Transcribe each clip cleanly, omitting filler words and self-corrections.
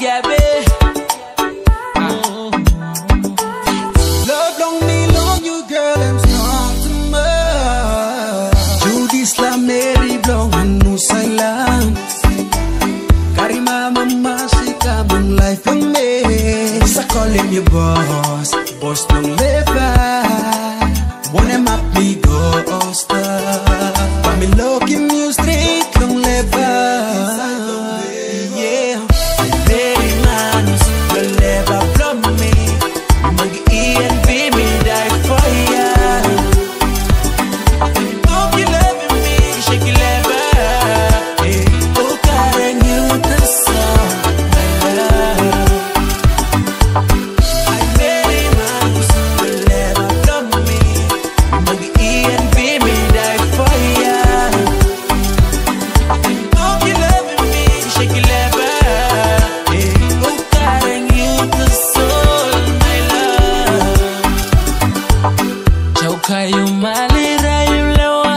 Gabby. Love long me long you girl I'm strong to much. Judy Slam Mary Blong Anu Sailang Karima Mama Sika Mong life ang me. Sa calling you boss, boss long leva. Wanna map me ghost. Pamilo kim you straight long leva. Yeah, very man's the leva from me. Mag-i and be me die for ya. Oh, you loving me, shake your leva. Oh, Kareng, you the song, my love. I very man's the leva from me. Mag-i and be me die for ya. Oh, you loving me, shake your leva. Oh, Kareng, you the soul, my love. Chauka yung malira yung lawa.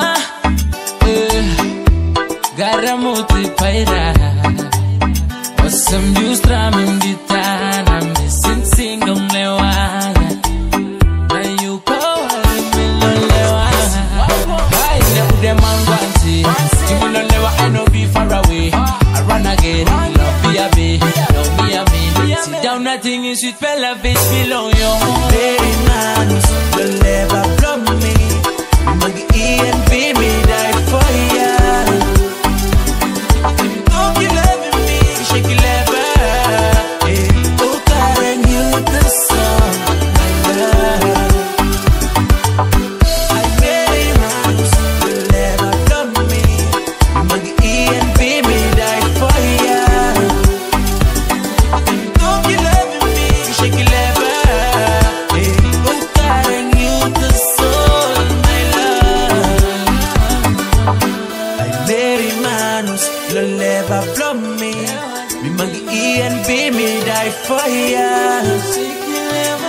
Garamuti paira. Osam justra mimbitana. Misinsing dong lewa. Na you power milon lewa. Ay, na ude mangwanti. Timulon lewa, I know be far away. I run again, love be a bit. Love me a me. Sit down, nothing is sweet, fella, bitch, below your home. Very man's the leva from me. Mag-i and be me die for ya. Oh, you loving me, shake your leva. Oh, Kareng, you the song, my love. I very man's the leva from me. Mag-i and be me die for ya. Oh, you loving me, shake your leva. Oh, Kareng, you the soul, my love. I very man's the leva from me. Me mag-i and be me die for ya. Shake your leva.